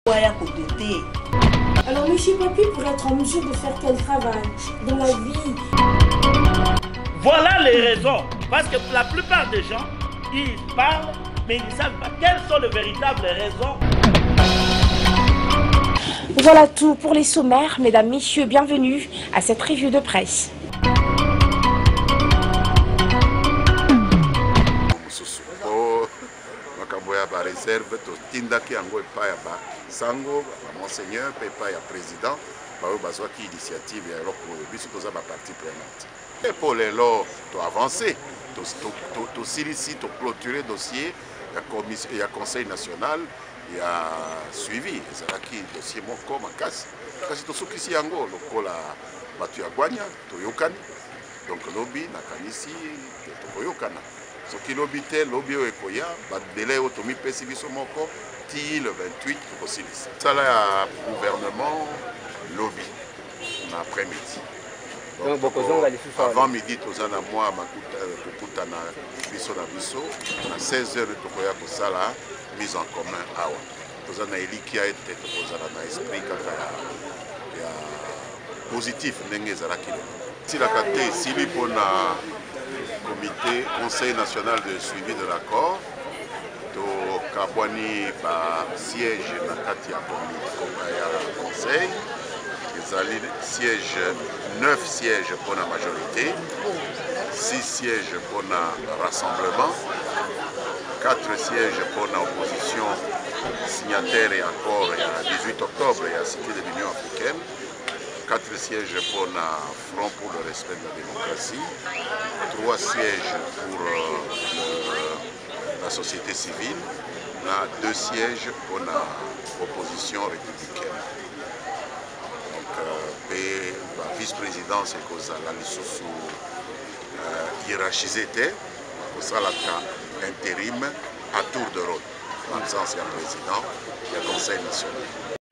Alors, M. Papi, pour être en mesure de faire quel travail dans la vie? Voilà les raisons. Parce que la plupart des gens, ils parlent, mais ils ne savent pas quelles sont les véritables raisons. Voilà tout pour les sommaires. Mesdames, Messieurs, bienvenue à cette revue de presse. Réserve tindaki yango epai ya basango monseigneur mpe epai ya président baoyo bazwaki initiative ya eloko oyo biso toza bapartie prenante e mpo lelo toavance tosilisi toclôture dossier ya conseil national ya suivi ezalaki dossier moko makasi kasi tosukisi yango lokola bato ya gwanya toyokani donc lobi nakanisi tokoyokana soki lobi te lobi oyo ekoya badele oyo tomipesi biso moko ti le 28 tokosilisa sala ya gouvernement lobi na après-midi avant midi toza na mwa kokutana biso na biso na 16h tokoya kosala mise en commun awa toza na elikia ete tokozala na esprit kaka ya positif ndenge ezalaki lelo silaka te esili mpona comité conseil national de suivi de l'accord tokabwani basiège na kati ya conseil ezali siège 9 sièges mpona majorité 6 sièges mpona rassemblement 4 sièges mpona opposition signataire et accord ya 18 octobre ya cité de l'Union africaine 4 sièges pour le Front pour le respect de la démocratie, 3 sièges pour la société civile, 2 sièges pour l'opposition républicaine. Donc, la vice-présidence est cause la lisusu hiérarchisée, cause la intérim à tour de rôle, dans le sens du président et du conseil national.